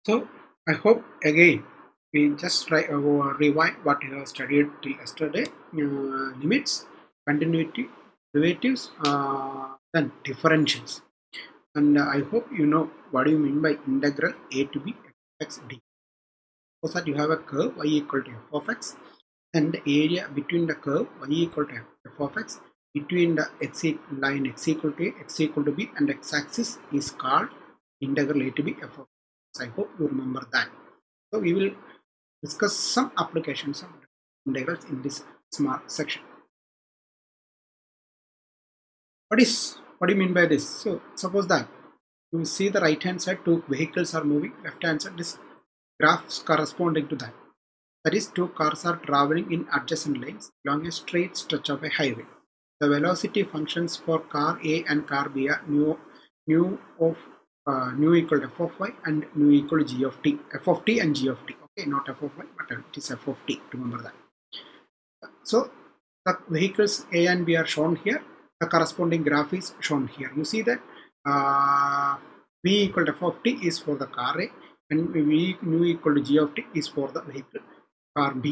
So I hope again we just try rewind what you have studied till yesterday. Limits, continuity, derivatives, then differentials. And I hope you know what do you mean by integral a to b x d. Suppose that you have a curve y equal to f of x, and the area between the curve y equal to f of x between the line x equal to a, x equal to b, and x-axis is called integral a to b f of x. I hope you remember that. So we will discuss some applications of integrals in this small section. What do you mean by this? So suppose that you see the right hand side, two vehicles are moving, left hand side this graphs corresponding to that. That is, two cars are traveling in adjacent lanes along a straight stretch of a highway. The velocity functions for car A and car B are nu equal to f of y and nu equal to g of t, f of t and g of t. Okay, not f of y, but it is f of t. Remember that. So the vehicles A and B are shown here. The corresponding graph is shown here. You see that v equal to f of t is for the car A, and v nu equal to g of t is for the vehicle car B.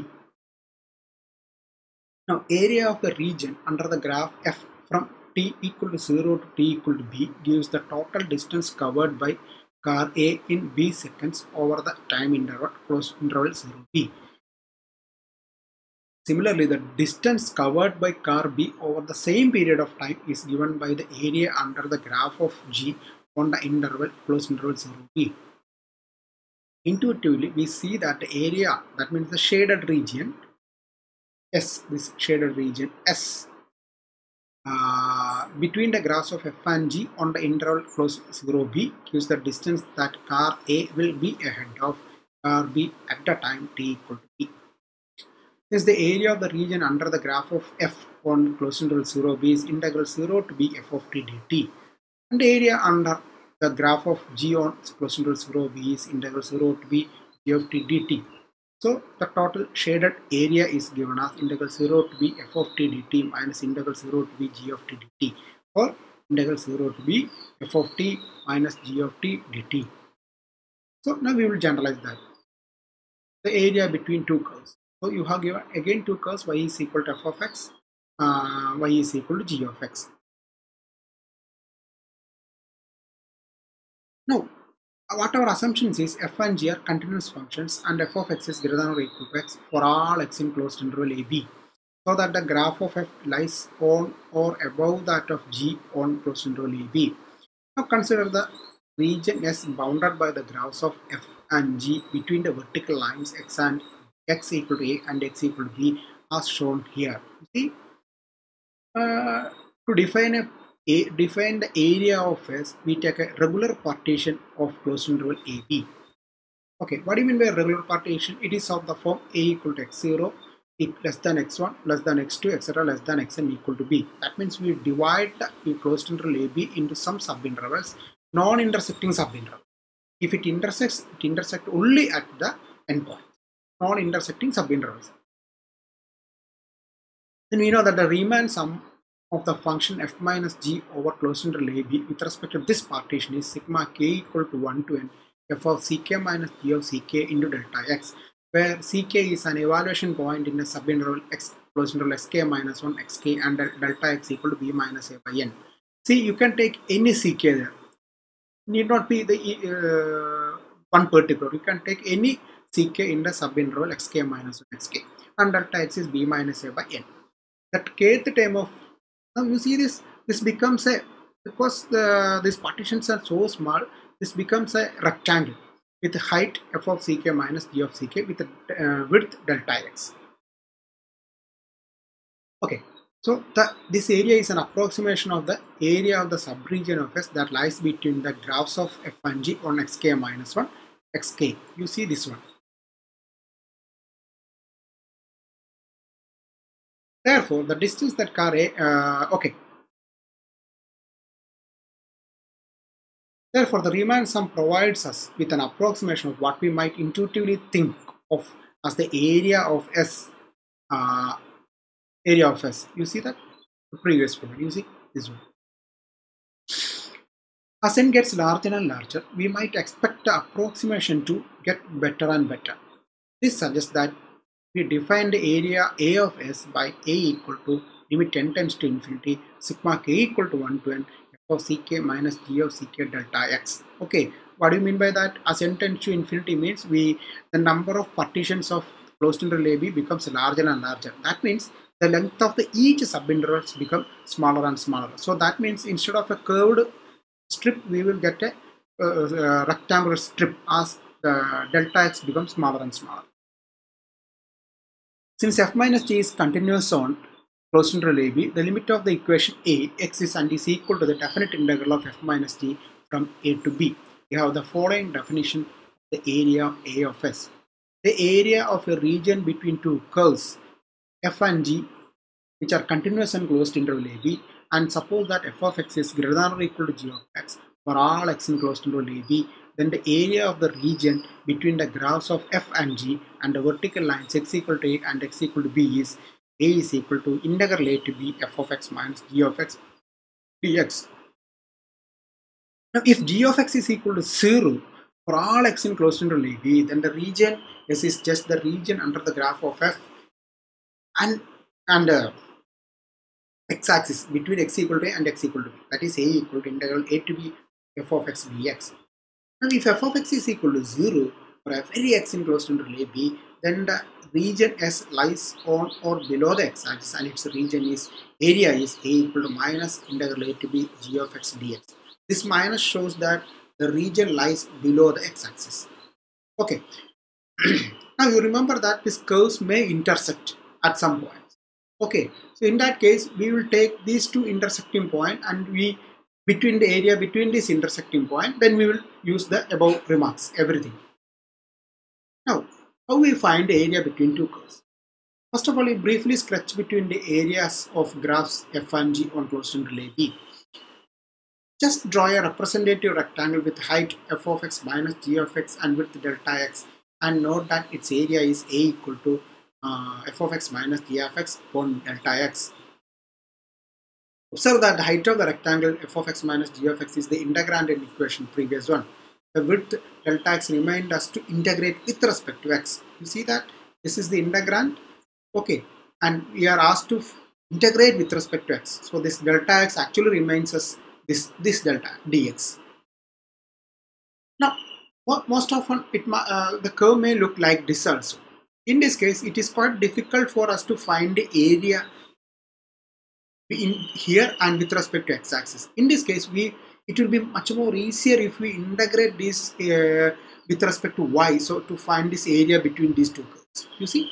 Now, area of the region under the graph f from t equal to 0 to t equal to b gives the total distance covered by car A in b seconds over the time interval closed interval 0b. Similarly, the distance covered by car B over the same period of time is given by the area under the graph of G on the interval closed interval 0b. Intuitively, we see that the area, that means the shaded region S, this shaded region S, between the graphs of F and G on the interval close 0b gives the distance that car A will be ahead of car B at the time t equal to b. Since the area of the region under the graph of F on close interval 0b is integral 0 to b f of t dt, and the area under the graph of G on close interval 0b is integral 0 to b g of t dt. So the total shaded area is given as integral 0 to b f of t dt minus integral 0 to b g of t dt, or integral 0 to b f of t minus g of t dt. So now we will generalize that. The area between two curves. So you have given again two curves, y is equal to f of x, y is equal to g of x. Now, what our assumptions is f and g are continuous functions and f of x is greater than or equal to x for all x in closed interval a b, so that the graph of f lies on or above that of g on closed interval a b. Now consider the region S bounded by the graphs of f and g between the vertical lines x and x equal to a and x equal to b as shown here. You see, to define the area of S, we take a regular partition of closed interval AB. Okay, what do you mean by regular partition? It is of the form a equal to x0, less than x1, less than x2, etc. less than xn equal to b. That means we divide the closed interval AB into some subintervals, non-intersecting subintervals. If it intersects only at the endpoint, non-intersecting subintervals. Then we know that the Riemann sum of the function f minus g over closed interval AB with respect to this partition is sigma k equal to 1 to n f of ck minus g of ck into delta x, where ck is an evaluation point in the subinterval x closed interval sk minus 1 xk and delta x equal to b minus a by n. See, you can take any ck there. Need not be the one particular. You can take any ck in the subinterval xk minus 1 xk, and delta x is b minus a by n. That kth term of, now you see this becomes a, because these partitions are so small, this becomes a rectangle with height f of ck minus g of ck with width delta x. Okay, so this area is an approximation of the area of the subregion of S that lies between the graphs of f and g on xk minus 1 xk. You see this one. Therefore, the distance that car A, Therefore, the Riemann sum provides us with an approximation of what we might intuitively think of as the area of S. You see that? The previous one. You see this one. As n gets larger and larger, we might expect the approximation to get better and better. This suggests that we define the area A of S by A equal to limit n tends to infinity sigma k equal to 1 to n f of ck minus g of ck delta x. Okay, what do you mean by that? As n tends to infinity means the number of partitions of closed interval AB becomes larger and larger. That means the length of each subintervals become smaller and smaller. So that means instead of a curved strip, we will get a rectangular strip as the delta x becomes smaller and smaller. Since f minus g is continuous on closed interval AB, the limit of the equation A exists and is equal to the definite integral of f minus g from A to B. We have the following definition of the area of A of S. The area of a region between two curves f and g which are continuous and closed interval AB, and suppose that f of x is greater than or equal to g of x for all x in closed interval AB, then the area of the region between the graphs of f and g and the vertical lines x equal to a and x equal to b is a is equal to integral a to b f of x minus g of x dx. Now if g of x is equal to 0 for all x in closed interval AB, then the region S is just the region under the graph of f and x-axis between x equal to a and x equal to b, that is a equal to integral a to b f of x dx. Now if f of x is equal to 0 for every x in closed interval AB, then the region S lies on or below the x-axis and its region is area is a equal to minus integral a to b g of x dx. This minus shows that the region lies below the x-axis. Okay. Now you remember that these curves may intersect at some point. Okay, so in that case, we will take these two intersecting points and we between the area between this intersecting point, then we will use the above remarks, everything. Now, how we find the area between two curves? First of all, we briefly sketch between the areas of graphs f and g on closed interval AB. Just draw a representative rectangle with height f of x minus g of x and width delta x, and note that its area is a equal to f of x minus g of x upon delta x. Observe that the height of the rectangle f of x minus g of x is the integrand in equation previous one. The width delta x remained us to integrate with respect to x. You see that this is the integrand, okay, and we are asked to integrate with respect to x. So this delta x actually remains as this delta dx. Now, most often the curve may look like this also. In this case, it is quite difficult for us to find the area in here and with respect to x-axis. In this case, it will be much more easier if we integrate this with respect to y, so to find this area between these two curves. You see?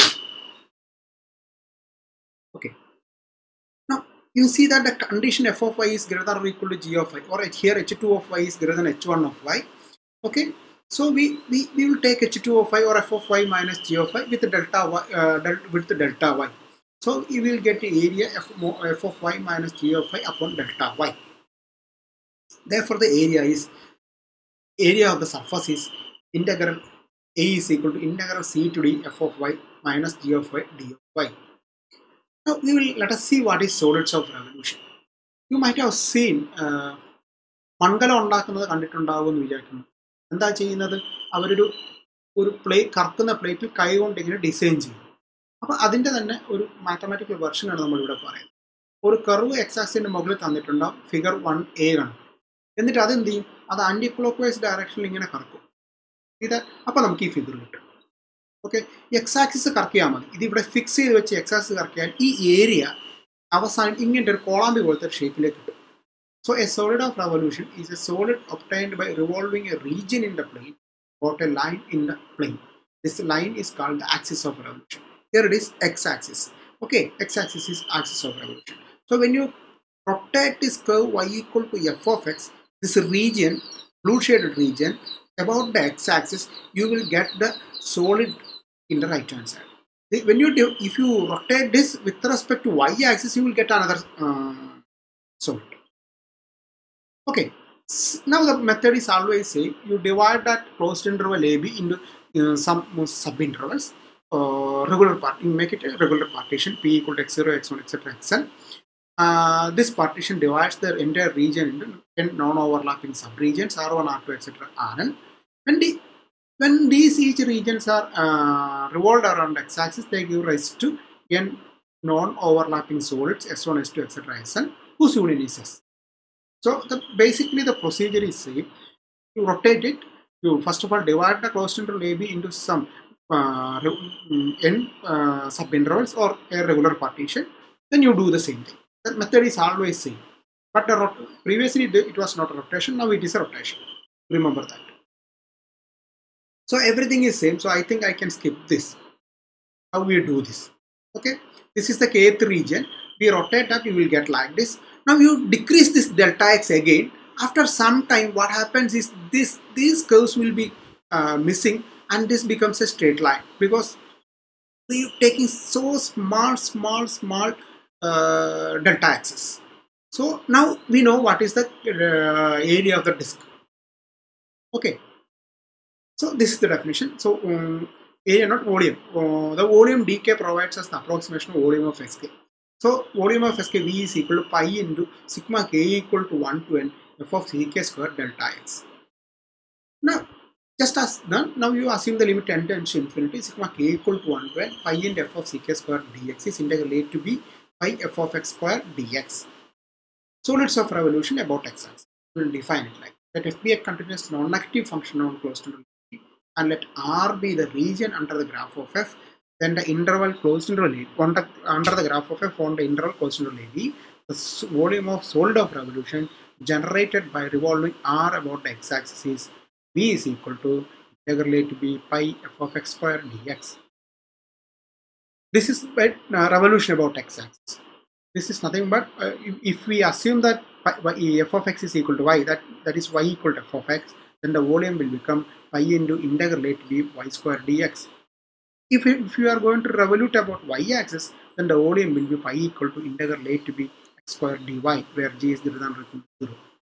Okay. Now, you see that the condition f of y is greater than or equal to g of y, or here h2 of y is greater than h1 of y. Okay. So we will take h2 of y or f of y minus g of y with the delta y with the delta y. So you will get the area f of y minus g of y upon delta y. Therefore, the area of the surface is integral a is equal to integral c to d f of y minus g of y d of y. Now let us see what is solids of revolution. You might have seen മൺകലം ഉണ്ടാക്കുന്നത് കണ്ടിട്ടുണ്ടാവുമെന്ന് വിചാരിക്കുന്നു. എന്താ ചെയ്യുന്നത്? അവരൊരു കറക്കുന്ന പ്ലേറ്റിൽ കൈ കൊണ്ട് ഇങ്ങനെ design ചെയ്യും. അപ്പോൾ അതിൻ്റെ തന്നെ ഒരു മാത്തമാറ്റിക്കൽ വെർഷനാണ് നമ്മളിവിടെ പറയുന്നത്. ഒരു കർവ് എക്സാക്സിൻ്റെ മുകളിൽ തന്നിട്ടുണ്ടാവും, ഫിഗർ 1A ആണ്. എന്നിട്ട് അതെന്ത് ചെയ്യും? അത് ആൻറ്റി ക്ലോക്ക് വൈസ് ഡയറക്ഷനിൽ ഇങ്ങനെ കറക്കും. അപ്പോൾ നമുക്ക് ഈ ഫിഗർ കിട്ടും. ഓക്കെ, എക്സാക്സിസ് കറക്കിയാൽ മതി. ഇതിവിടെ ഫിക്സ് ചെയ്ത് വെച്ച് എക്സാക്സിസ് കറക്കിയാൽ ഈ ഏരിയ അവസാനം ഇങ്ങനത്തെ ഒരു കോളാമ്പി പോലത്തെ ഷേപ്പിലേക്ക് കിട്ടും. So a solid of revolution is a solid obtained by revolving a region in the plane or a line in the plane. This line is called the axis of revolution. Here it is x-axis. Okay, x-axis is axis of revolution. So when you rotate this curve y equal to f of x, this region, blue shaded region about the x-axis, you will get the solid in the right hand side. When you do, if you rotate this with respect to y-axis, you will get another solid. Okay, now the method is always same. You divide that closed interval AB into some sub-intervals, regular part. You make it a regular partition, p equal to x0, x1, etc. xn. This partition divides the entire region into 10 non-overlapping subregions R1, R2, etc. Rn. When these each regions are revolved around x-axis, they give rise to n non-overlapping solids S1, S2, etc. Sn, whose union is S. So basically the procedure is same. You rotate it. You first of all divide the closed interval AB into some n sub-intervals or a regular partition. Then you do the same thing. The method is always same. But previously it was not a rotation. Now it is a rotation. Remember that. So everything is same. So I think I can skip this. How we do this? Okay. This is the kth region. We rotate up. You will get like this. Now you decrease this delta x again. After some time, what happens is these curves will be missing, and this becomes a straight line because we are taking so small delta axis. So now we know what is the area of the disk. Okay. So this is the definition. So area, not volume. The volume dk provides us the approximation of volume of sk. So volume of sk V is equal to pi into sigma k equal to 1 to n f of ck square delta x. Now, just as done, now you assume the limit n tends to infinity, sigma k equal to 1 to n, pi into f of ck square dx is integrated to be pi f of x square dx. Solids of revolution about x-axis. We will define it like that. F be a continuous non-negative function on closed interval and let R be the region under the graph of f, then the interval closed interval under the graph of f on the interval closed interval AB, the volume of solid of revolution generated by revolving R about the x-axis is V is equal to integral to be pi f of x square dx. This is revolution about x-axis. This is nothing but if we assume that f of x is equal to y, that is y equal to f of x, then the volume will become pi into integral to be y square dx. If you are going to revolute about y-axis, then the volume will be pi equal to integral to be x square dy, where g is greater than or equal to 0.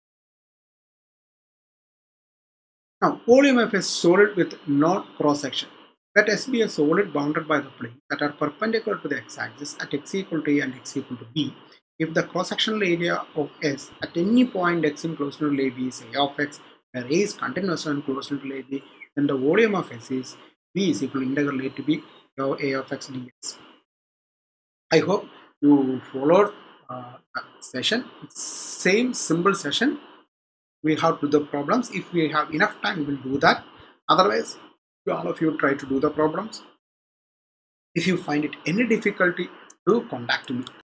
Now, volume of a solid with no cross section. Let S be a solid bounded by the plane that are perpendicular to the x-axis at x equal to a and x equal to b. If the cross-sectional area of S at any point x in closed interval AB is a of x, where a is continuous on closed interval AB, then the volume of S is V is equal to integral a to b a of x dx. I hope you followed the session. Same simple session. We have to do the problems. If we have enough time, we will do that. Otherwise, all of you try to do the problems. If you find it any difficulty, do contact me.